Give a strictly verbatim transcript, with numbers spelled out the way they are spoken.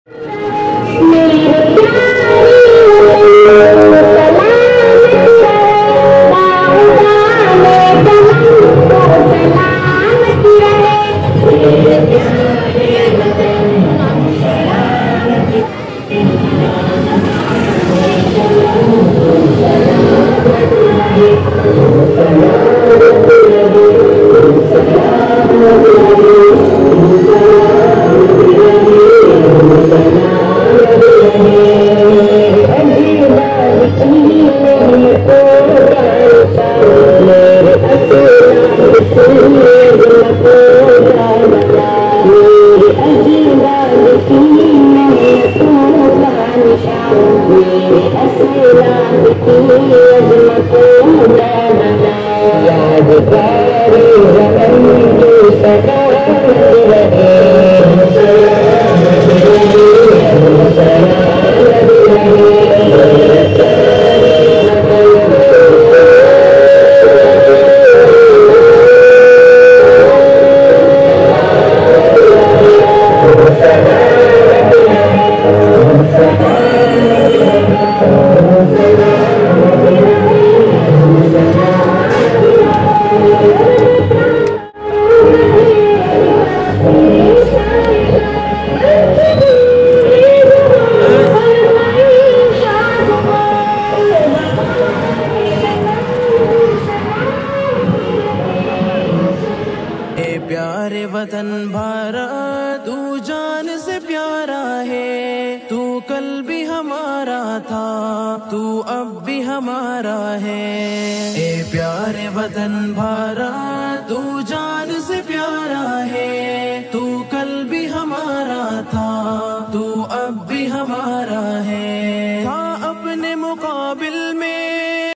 प्यारे वतन भारत तू जान से प्यारा है, तू कल भी हमारा था, तू अब भी हमारा है। ए प्यारे वतन भारत तू जान से प्यारा है, तू कल भी हमारा था, तू अब भी हमारा है।